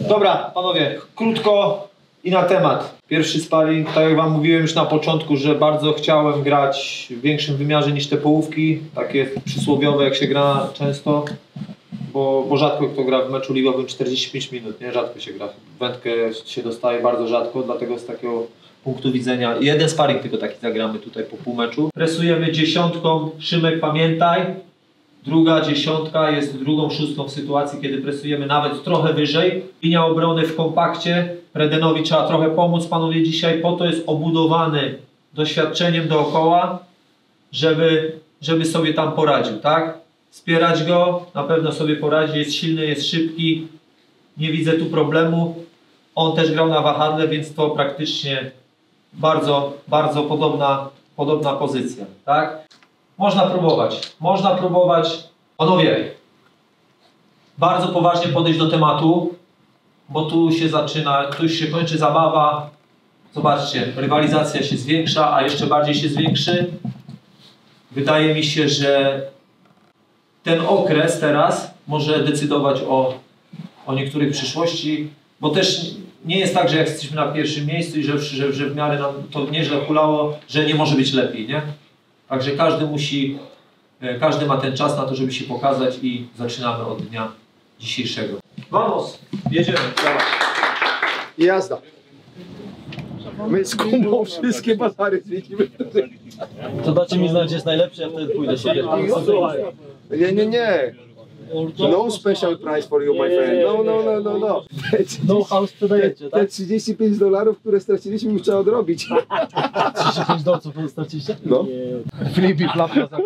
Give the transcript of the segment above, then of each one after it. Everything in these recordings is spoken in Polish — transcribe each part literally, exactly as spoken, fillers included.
Dobra, panowie, krótko i na temat. Pierwszy sparring, tak jak wam mówiłem już na początku, że bardzo chciałem grać w większym wymiarze niż te połówki, takie przysłowiowe, jak się gra często, bo, bo rzadko kto gra w meczu ligowym czterdzieści pięć minut, nie? Rzadko się gra. Wędkę się dostaje bardzo rzadko, dlatego z takiego punktu widzenia jeden sparring tylko taki zagramy tutaj po pół meczu. Presujemy dziesiątką, Szymek pamiętaj, druga dziesiątka jest drugą szóstką w sytuacji, kiedy presujemy nawet trochę wyżej. Linia obrony w kompakcie, Predenowi trzeba trochę pomóc, panowie, dzisiaj po to jest obudowany doświadczeniem dookoła, żeby, żeby sobie tam poradził, tak? Wspierać go, na pewno sobie poradzi, jest silny, jest szybki, nie widzę tu problemu. On też grał na wahadle, więc to praktycznie bardzo, bardzo podobna, podobna pozycja, tak? Można próbować, można próbować. Panowie, bardzo poważnie podejść do tematu, bo tu się zaczyna, tu już się kończy zabawa. Zobaczcie, rywalizacja się zwiększa, a jeszcze bardziej się zwiększy. Wydaje mi się, że ten okres teraz może decydować o, o niektórych przyszłości, bo też nie jest tak, że jak jesteśmy na pierwszym miejscu i że, że, że w miarę nam to nieźle hulało, że nie może być lepiej, nie? Także każdy musi, każdy ma ten czas na to, żeby się pokazać i zaczynamy od dnia dzisiejszego. Vamos, jedziemy. I jazda. My z Kubą wszystkie bazary zwiedzimy. To dacie mi znać, jest najlepszy, ja wtedy pójdę sobie. Nie, nie, nie. No special price for you, my friend. No, no, no, no, no. No house sprzedajecie, Te tak? trzydzieści pięć dolarów, które straciliśmy, już trzeba odrobić. trzydzieści pięć dolców straciliście? No. Flippy, flapka za...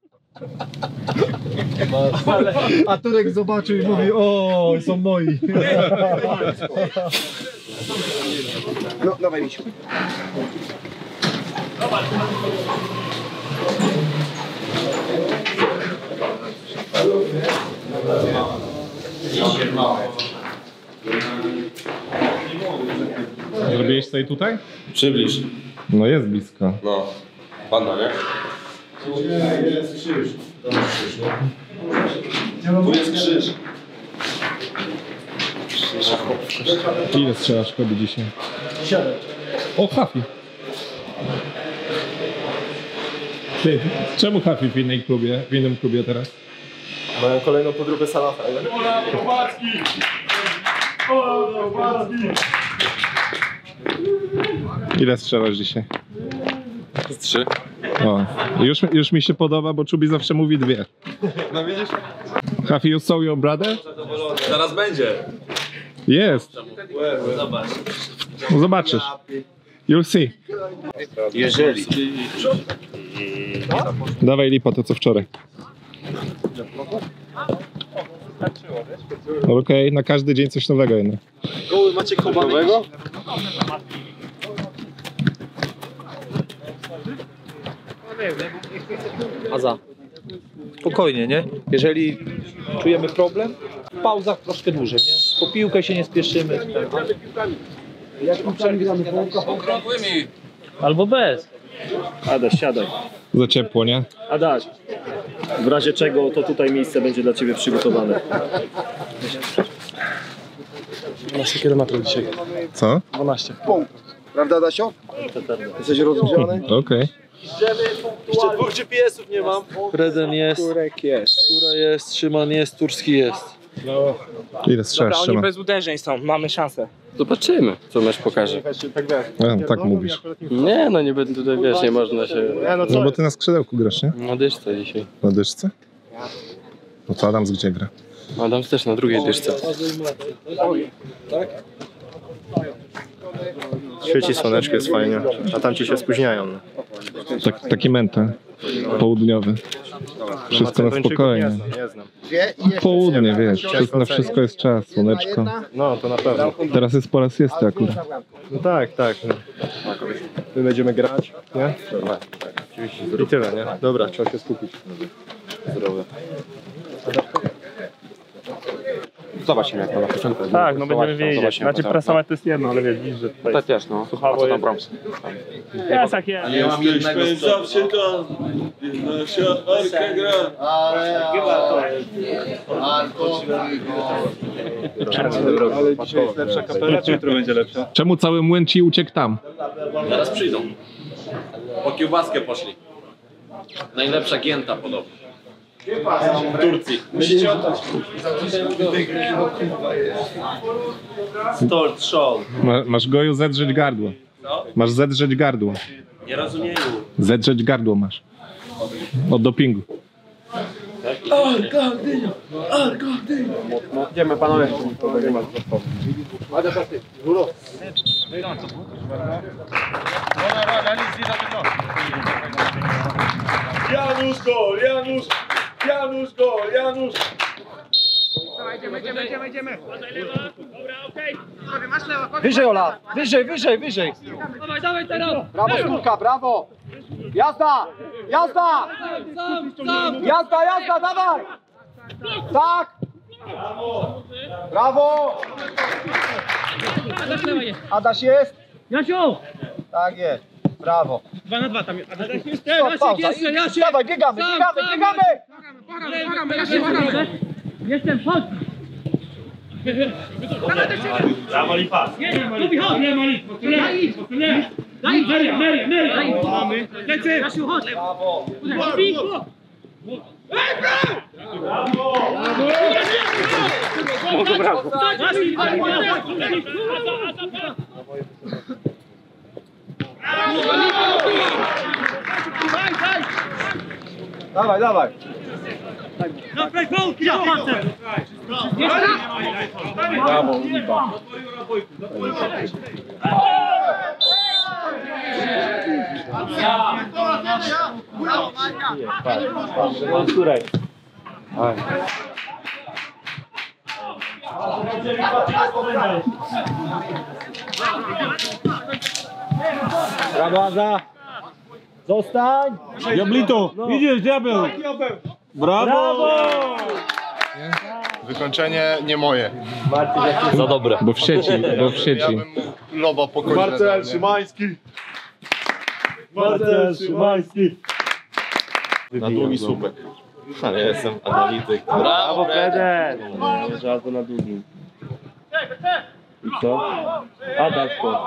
A Turek zobaczył i mówi, o, są moi. No, dawaj mi się. Zrobiłeś sobie tutaj? Przybliż. No jest blisko. No. Panna, nie? Nie, jest krzyż. Tu jest krzyż. Ile strzelasz Kobi dzisiaj? Siadaj. O, Hafi. Ty, czemu Hafi w innej klubie, w innym klubie teraz? Mają kolejną podróbę Salafa. Ola Kowalski! Ola Kowalski! Ile strzelasz dzisiaj? Z trzy. O, już, już mi się podoba, bo Czubi zawsze mówi dwie. No widzisz? Hafi, you saw your brother? Zaraz będzie. Jest. Zobacz. No zobaczysz. You'll see. Jeżeli. Dawaj lipa to co wczoraj. Okej, okay, na każdy dzień coś nowego jednak. Goły macie nowego? Aza. Spokojnie, nie? Jeżeli czujemy problem, w pauzach troszkę dłużej, nie? Po piłkę się nie spieszymy. Albo bez. Adaś, siadaj. Za ciepło, nie? Adaś, w razie czego to tutaj miejsce będzie dla Ciebie przygotowane. dwanaście kilometrów dzisiaj. Co? dwanaście. Punkt. Prawda, Dasio? Jesteś rozgrzany? Okej. Okay. Jeszcze dwóch G P S-ów nie mam. Preden jest, Kurek jest. Skóra jest, Szyman jest, Turski jest. Ile strzelasz, Oni Szymon? bez uderzeń są, mamy szansę. Zobaczymy, co mecz pokaże. A, tak mówisz. Nie, no nie będę tutaj, wiesz, nie można się... No bo ty na skrzydełku grasz, nie? Na dyszce dzisiaj. Na dyszce? No to Adams gdzie gra? Adams też na drugiej dyszce. Świeci słoneczko, jest fajnie. A tam ci się spóźniają. Tak, taki mental południowy. Wszystko na spokojnie. Nie znam. Południe, wiesz, wszystko, na wszystko jest czas, słoneczko. No, to na pewno. Teraz jest pora siesty akurat. No tak, tak. No. My będziemy grać, nie? Dobra. I tyle, nie? Dobra, trzeba się skupić. Zdrowe. Zobaczymy jak to na początku. Tak, no będziemy wiedzieć. Znaczy prasować to jest jedno, ale wiesz, widzisz, że tutaj To też, no. słuchało A co tam jest. Bromsy? Jest jak jest. Nie mam jednego Zawsze to nasza orka gra. Ale dzisiaj jest lepsza kapela, czy jutro będzie lepsza? Czemu cały młyn ci uciekł tam? Zaraz przyjdą. Po kiełbaskę poszli. Najlepsza gięta podobno. W Turcji. Myślicie o to? Stolc show. Ma, masz goju zedrzeć gardło. Masz zedrzeć gardło. Nie rozumiem. Zedrzeć gardło masz. Od dopingu. Idziemy panowie. Janusz gol, Janusz! Janusz gol, Janusz! Wyżej Ola, wyżej, wyżej, wyżej. Dawaj, dawaj teraz! Brawo Skórka, brawo. Jazda, jazda. Jazda, jazda, dawaj. Tak. Brawo. Adaś lewa jest! Adaś jest? Jasiu! Tak jest. Brawo. Dwa na dwa tam jest. Adaś jest! Stop, Jasiek pauza. jeszcze, I- Jasiek! Dawaj, biegamy, Sam, biegamy, sam, biegamy. Błagamy, błagamy, Jasiek, błagamy! Jestem, chodź! Brawo, Lipa. Nie, Kubi, chodź! Nie, Mali! Daj idź! Daj idź! Mary, Mary, Mary! Daj idź! Mamy! Lecę! Jasiu, chodź! Brawo. Kubi! Brawo! Dawaj, dawaj. Dawaj, gołki! Ja patrzę! Brawo, Lipa. Brawo, Aza. Zostań. Diablito! Idziesz, diabeł! Brawo! Wykończenie nie moje. Za dobre. Bo w sieci, bo w sieci. Ja bym mógł loba pokoić. Marcel Szymański. Marcel Szymański! Na długi słupek. Ale jestem analityk. Brawo, Feder! Nie, żadno na długim. I co? Adaś po.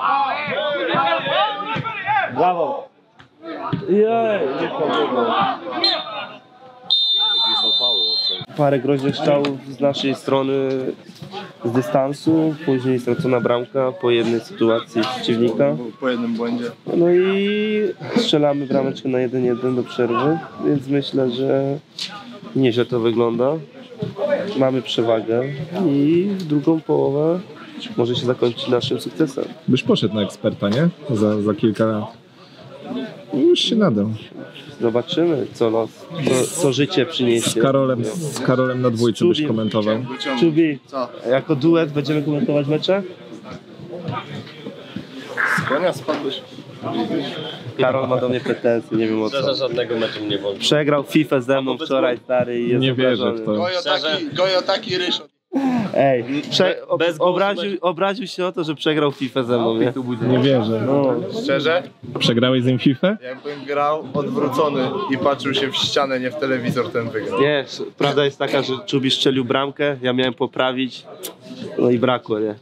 Brawo! Jej, nie pomogło. Parę groźnych strzałów z naszej strony z dystansu, później stracona bramka po jednej sytuacji przeciwnika. Po jednym błędzie. No i strzelamy brameczkę na jeden jeden do przerwy, więc myślę, że nieźle to wygląda. Mamy przewagę i drugą połowę może się zakończyć naszym sukcesem. Byś poszedł na eksperta, nie? Za, za kilka lat. Już się nadał. Zobaczymy, co los, co, co życie przyniesie. Z Karolem, z Karolem na dwójce byś komentował. Czubi, Co? jako duet będziemy komentować mecze? Z konia spadłeś. Karol ma do mnie pretensje, nie wiem o co. Szczerze, żadnego meczu nie wolno. Przegrał FIFA ze mną wczoraj, stary, i jest Nie wierzę obrażony. w to. Gojo taki, gojo taki ryż. Ej, prze, Be- bez głosu obraził, będzie. obraził się o to, że przegrał FIFA ze mną, nie? Nie wierzę. No, Szczerze? Przegrałeś z nim FIFA? Jakbym grał odwrócony i patrzył się w ścianę, nie w telewizor, ten wygrał. nie, prawda jest taka, że Czubi strzelił bramkę, ja miałem poprawić, no i brakło, nie?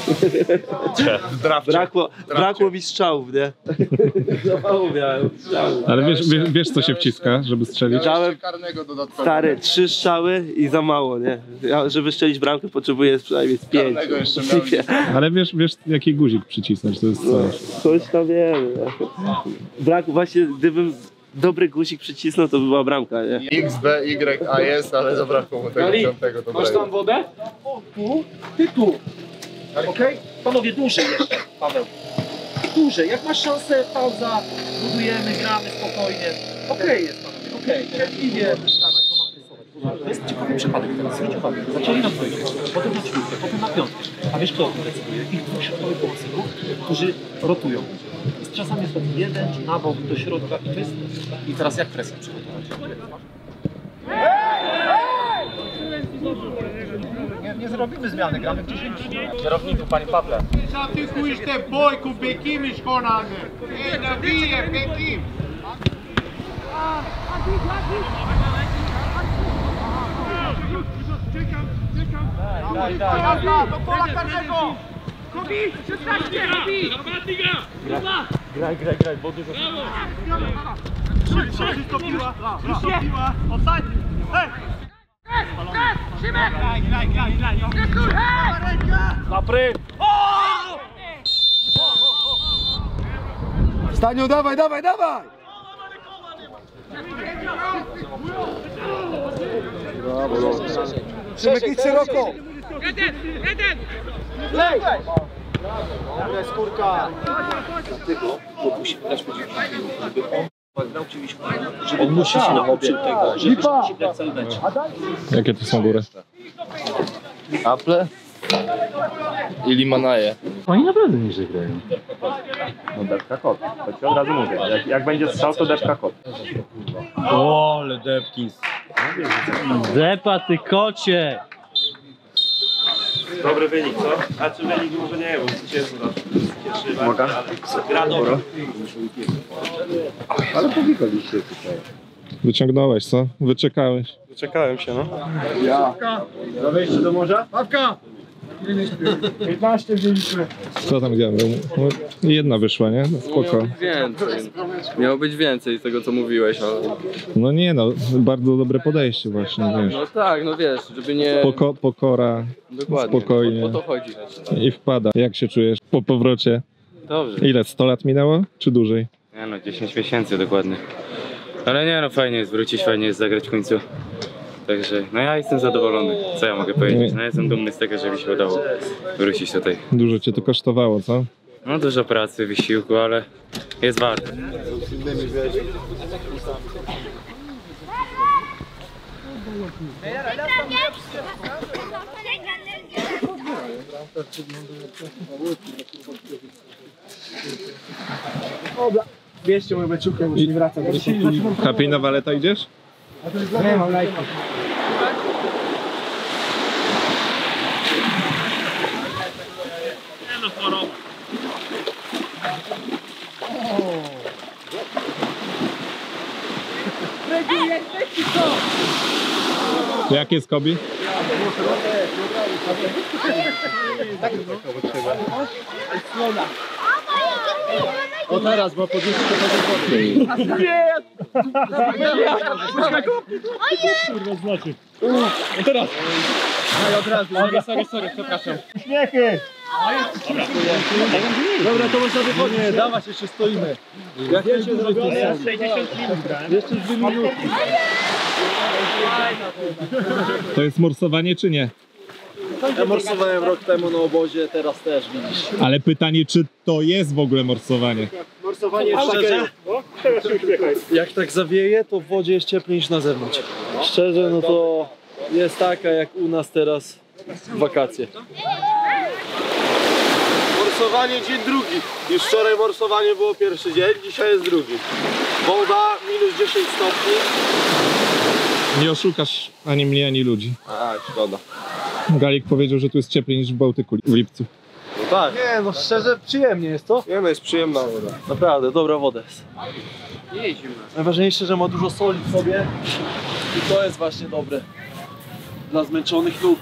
W drafcie. Brakło, brakło mi strzałów, nie? Za mało miałem strzałów. Ale wiesz, wiesz, wiesz co się wciska, żeby strzelić? Miałem Dałem- jeszcze karnego dodatkowego. Stary, trzy strzały i za mało, nie? Ja, żeby strzelić bramkę, potrzebuję przynajmniej z pięć. Karnego jeszcze miałem. Ale wiesz, wiesz jaki guzik przycisnąć, to jest No, coś. coś tam wiem. Brak, właśnie gdybym dobry guzik przycisnął, to by była bramka, nie? X, B, Y, A jest, ale zabrakło mu tego piątego dobrego. wodę? O, tu, ty tu. Okej? Panowie, dłużej jeszcze, Paweł. Dłużej. Jak masz szansę, pauza, budujemy, gramy spokojnie. Okej jest, panowie, okej. Cierpliwie. To jest ciekawy przypadek teraz. Zwróć uwagę. Zaczęli na dwójkę, potem na czwórkę, potem na piątkę. A wiesz kto o tym decyduje? Ich dwóch środkowych pomocników, którzy rotują. Jest czasami jest jeden na bok do środka i to jest... I teraz jak presję przygotować? Nie, nie zrobimy zmiany, gramy w dziesięć. Kierowniku, panie Pawle. Ty kuisz te bojku, bekimiš konane. E, nabije, bekim. Czekam, czekam. Daj, daj. Jazda, do pola karnego. Kobi, szesnaście, Kobi. Gruba. Graj, graj, graj, bo dużo... Wszystko piła, wszystko piła. Offside. Hej! Szymek! Graj, graj, graj, graj. Napry! Staniu, dawaj, dawaj, dawaj! Szymek, idź szeroko! Jeden, jeden! Lej! Dobra, skórka. On musi się nauczyć tego, że musi grać cały mecz. Jakie to są góry? Apple i Limanaje. Oni naprawdę niżej grają. No depka kot, to ci od razu mówię. Jak, jak będzie strzał, to depka kot. O, ale depkins. Depa, ty kocie! Dobry wynik, co? A czy wynik może nie, bo się cieszy. Mogę? Gra dobra. Ale powikaliście tutaj. Wyciągnąłeś, co? Wyczekałeś. Czekałem się, no. Ja. Na wejście do morza? Pawka! piętnaście wzięliśmy. Co tam wiemy? No, jedna wyszła, nie? No, spoko. Więcej. Miało być więcej z tego, co mówiłeś, ale... No nie no, bardzo dobre podejście właśnie, wiesz. No tak, no wiesz, żeby nie... Poko pokora, Dokładnie, spokojnie. o to chodzi. I wpada. Jak się czujesz po powrocie? Dobrze. Ile? sto lat minęło? Czy dłużej? Nie no, dziesięć miesięcy dokładnie. Ale nie no, fajnie jest wrócić, fajnie jest zagrać w końcu. Także, no ja jestem zadowolony, co ja mogę powiedzieć. No jestem dumny z tego, że mi się udało wrócić tutaj. Dużo cię to kosztowało, co? No dużo pracy, wysiłku, ale jest warte. Bierzcie moją beczukę, muszę nie wracać. Happy na waleta idziesz? Nie mam lajka. Jak jest Kobi? O teraz, bo podniesie się do wody. Nie! Kurwa, znaczy. O teraz! Daj od razu. Sorry, sorry, sorry, przepraszam. Śmiechy! Dobra, to można wychodzić. Nie, dawać, jeszcze stoimy. Jak wiecie, zrobione? Ja sześćdziesiąt minut grałem. Jeszcze dwie minuty. To jest morsowanie czy nie? Ja morsowałem rok temu na obozie, teraz też widzisz. Ale pytanie, czy to jest w ogóle morsowanie? Morsowanie jest takie, Teraz się uśmiechaj. jak tak zawieje, to w wodzie jest cieplej niż na zewnątrz. Szczerze, no to jest taka jak u nas teraz w wakacje. Morsowanie dzień drugi. Już wczoraj morsowanie było pierwszy dzień, dzisiaj jest drugi. Woda minus dziesięć stopni. Nie oszukasz ani mnie, ani ludzi. A, szkoda. Galik powiedział, że tu jest cieplej niż w Bałtyku w lipcu. No tak. Nie, no szczerze, przyjemnie jest to. Nie no, jest przyjemna woda. Naprawdę, dobra woda jest. Nie zimno. Najważniejsze, że ma dużo soli w sobie i to jest właśnie dobre dla zmęczonych nóg.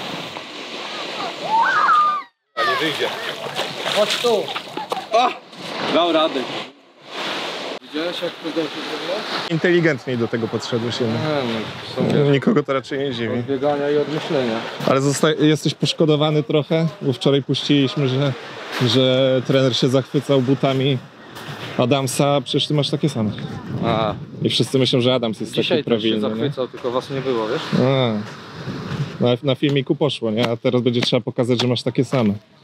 A nie wyjdzie. Chodź tu! Dał radę. Widziałeś, jak to dobrze było? Inteligentniej do tego podszedłeś jednak. Nie no, są Nikogo to raczej nie dziwi. od biegania i od myślenia. Ale zosta- jesteś poszkodowany trochę, bo wczoraj puściliśmy, że, że trener się zachwycał butami Adamsa, przecież ty masz takie same. A, I wszyscy myślą, że Adams jest dzisiaj taki też się prawilny. nie? zachwycał, tylko was nie było, wiesz? A, na, na filmiku poszło, nie? A teraz będzie trzeba pokazać, że masz takie same.